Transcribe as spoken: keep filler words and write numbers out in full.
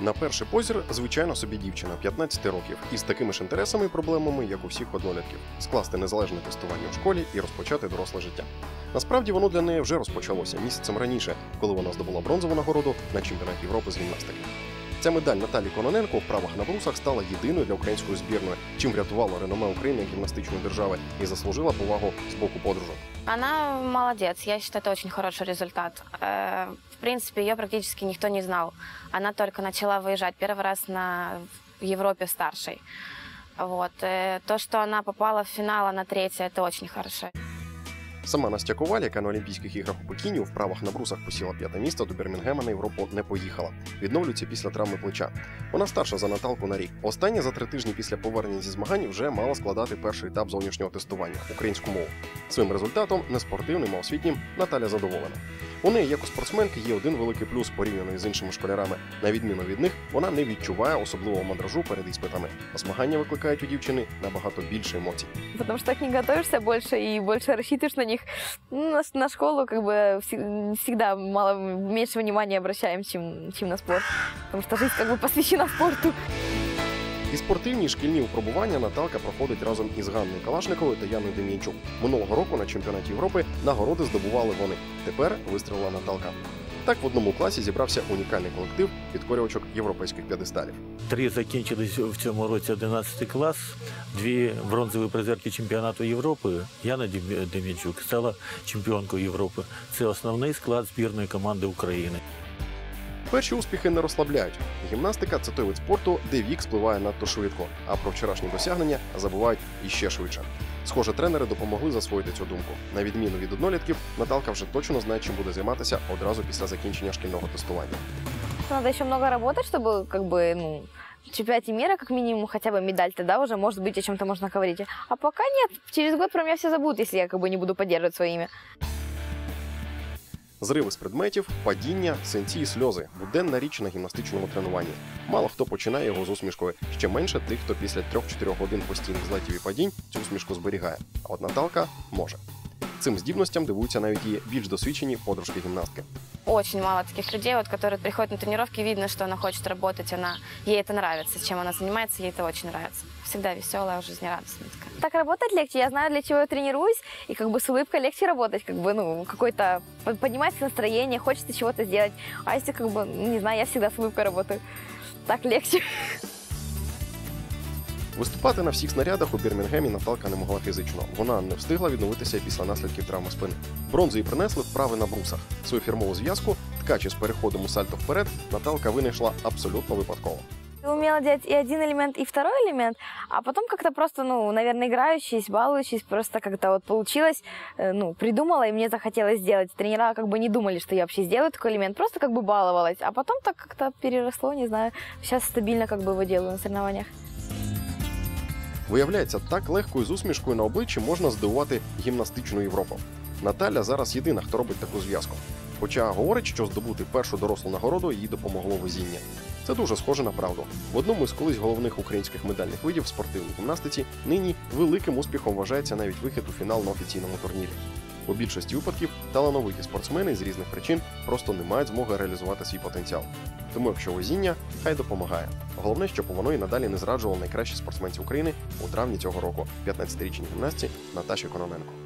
На перший позір, звичайно собі дівчина п'ятнадцяти років із такими ж інтересами і проблемами, як у всіх однолітків – скласти незалежне тестування у школі і розпочати доросле життя. Насправді воно для неї вже розпочалося місяцем раніше, коли вона здобула бронзову нагороду на чемпіонаті Європи з гімнастики. Ця медаль Наталі Кононенко в правах на брусах стала єдиною для української збірної, чим врятувала реноме України як гімнастичної держави і заслужила повагу з боку подружок. Она молодец, я считаю, это очень хороший результат. В принципе, ее практически никто не знал. Она только начала выезжать первый раз на Европе старшей. Вот. То, что она попала в финал, она третья, это очень хорошо. Сама Настя Коваль, яка на Олімпійських іграх у Пекіні у вправах на брусах посіла п'яте місце, до Бірмінгема на Європу не поїхала. Відновлюється після травми плеча. Вона старша за Наталку на рік. Остання за три тижні після повернення зі змагань вже мала складати перший етап зовнішнього тестування – українську мову. Своїм результатом, не спортивним, а освітнім, Наталя задоволена. У неї, як у спортсменки, є один великий плюс порівняно з іншими школярами. На відміну від них, вона не відчуває особливого мандражу перед іспитами. А змагання викликають у дівчини набагато більше емоцій. Потому что так не готовишься больше и больше рассчитываешь на них. Ну, на, на школу как бы всегда мало, меньше внимания обращаем, чем, чем на спорт. Потому что жизнь как бы посвящена спорту. І спортивні шкільні випробування Наталка проходить разом із Ганною Калашниковою та Яною Дем'янчук. Минулого року на чемпіонаті Європи нагороди здобували вони. Тепер вистрілила Наталка. Так в одному класі зібрався унікальний колектив підкорювачок європейських п'єдесталів. Три закінчили в цьому році одинадцятий клас, дві бронзові призерки чемпіонату Європи. Яна Дем'янчук стала чемпіонкою Європи. Це основний склад збірної команди України. Перші успіхи не розслабляють. Гімнастика – це той вид спорту, де вік спливає надто швидко, а про вчорашні досягнення забувають іще швидше. Схоже, тренери допомогли засвоїти цю думку. На відміну від однолітків, Наталка вже точно знає, чим буде займатися одразу після закінчення шкільного тестування. Надо ще много работать, чтобы как бы, ну, в чемпионате мира, как минимум, хотя бы медаль, тогда уже, может быть, о чем-то можно говорить. А пока нет. Через год про меня все забудут, если я как бы не буду поддерживать свое имя. Зриви з предметів, падіння, синці і сльози – буденна річ на гімнастичному тренуванні. Мало хто починає його з усмішкою, ще менше тих, хто після трьох-чотирьох годин постійних злетів і падінь цю усмішку зберігає. А от Наталка може. Цим здібностям дивуються навіть її більш досвідчені подружки-гімнастки. Очень мало таких людей, вот, которые приходят на тренировки, видно, что она хочет работать, она, ей это нравится, чем она занимается, ей это очень нравится. Всегда веселая, жизнерадостная такая. Так работать легче, я знаю, для чего я тренируюсь, и как бы с улыбкой легче работать, как бы, ну, какой-то, поднимается настроение, хочется чего-то сделать. А если, как бы, не знаю, я всегда с улыбкой работаю, так легче. Виступати на всіх снарядах у Бірмінгемі Наталка не могла фізично. Вона не встигла відновитися після наслідків травми спини. Бронзу їй принесли вправи на брусах. Свою фірмову зв'язку, ткачі з переходом у сальто вперед, Наталка винайшла абсолютно випадково. Умела делать и один элемент, и второй элемент, а потом как-то просто, ну, наверное, играющись, балующись, просто как-то вот получилось, ну, придумала, и мне захотелось сделать. Тренера как бы не думали, что я вообще сделаю такой элемент, просто как бы баловалась, а потом так как-то переросло, не знаю, сейчас стабильно как бы его делаю на соревнованиях. Виявляється, так легко і з усмішкою на обличчі можна здивувати гімнастичну Європу. Наталя зараз єдина, хто робить таку зв'язку. Хоча говорить, що здобути першу дорослу нагороду їй допомогло везіння. Це дуже схоже на правду. В одному із колись головних українських медальних видів спортивній гімнастиці нині великим успіхом вважається навіть вихід у фінал на офіційному турнірі. У більшості випадків талановиті спортсмени з різних причин просто не мають змоги реалізувати свій потенціал. Тому якщо везіння, хай допомагає. Головне, щоб воно і надалі не зраджувало найкращі спортсменці України у травні цього року – п'ятнадцятирічній гімнастці Наташі Кононенко.